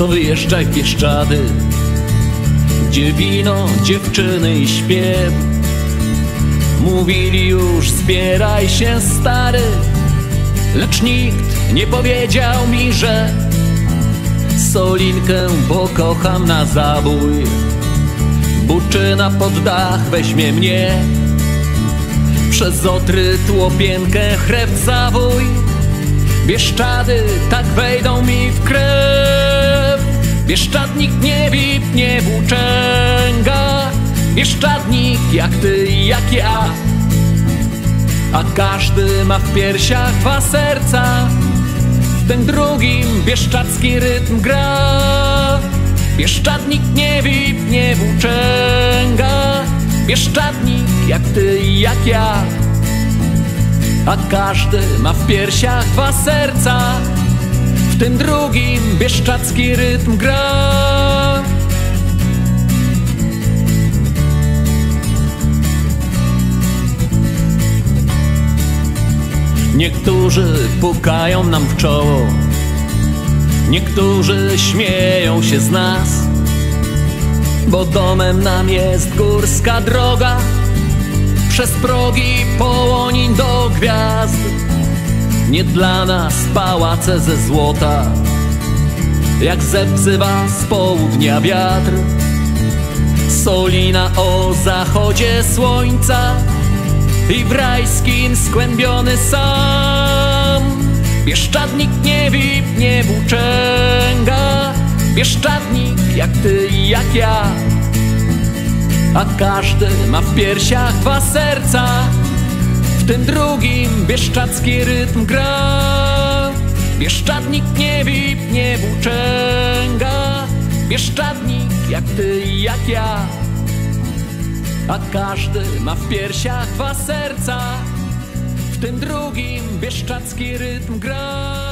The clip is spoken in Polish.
to wyjeżdżaj w Bieszczady, gdzie wino, dziewczyny i śpiew. Mówili już, zbieraj się stary, lecz nikt nie powiedział mi, że Solinkę pokocham na zabój. Buczyna pod dach weźmie mnie, przez Odry, Tłopienkę, Chrew, Zawój. Bieszczady tak wejdą mi w krew. Bieszczadnik nie wip, nie włóczęga, bieszczadnik jak ty i jak ja. A każdy ma w piersiach dwa serca, w tym drugim bieszczadzki rytm gra. Bieszczadnik nie wip, nie włóczęga, bieszczadnik jak ty i jak ja. A każdy ma w piersiach dwa serca, w tym drugim bieszczadzki rytm gra. Niektórzy pukają nam w czoło, niektórzy śmieją się z nas, bo domem nam jest górska droga, przez progi Połonin do gwiazd. Nie dla nas pałace ze złota, jak zewzywa z południa wiatr. Solina o zachodzie słońca i w rajskim skłębiony sam. Bieszczadnik nie wip, nie włóczęga, bieszczadnik jak ty i jak ja. A każdy ma w piersiach dwa serca, w tym drugim bieszczadzki rytm gra. Bieszczadnik nie wip, nie włóczęga, bieszczadnik jak ty i jak ja. A każdy ma w piersiach dwa serca, w tym drugim bieszczadzki rytm gra.